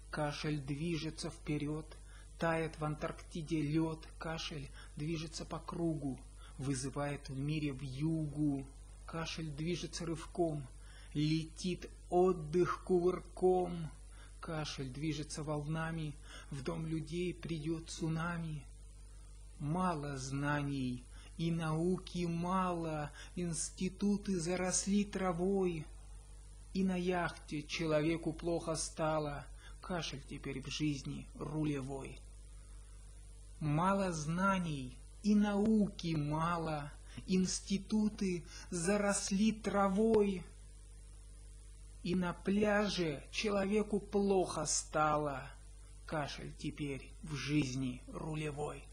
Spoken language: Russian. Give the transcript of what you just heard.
Кашель движется вперед, тает в Антарктиде лед. Кашель движется по кругу, вызывает в мире вьюгу. Кашель движется рывком, летит отдых кувырком. Кашель движется волнами, в дом людей придет цунами. Мало знаний и науки мало, институты заросли травой. И на яхте человеку плохо стало, кашель теперь в жизни рулевой. Мало знаний и науки мало, институты заросли травой. И на пляже человеку плохо стало, кашель теперь в жизни рулевой.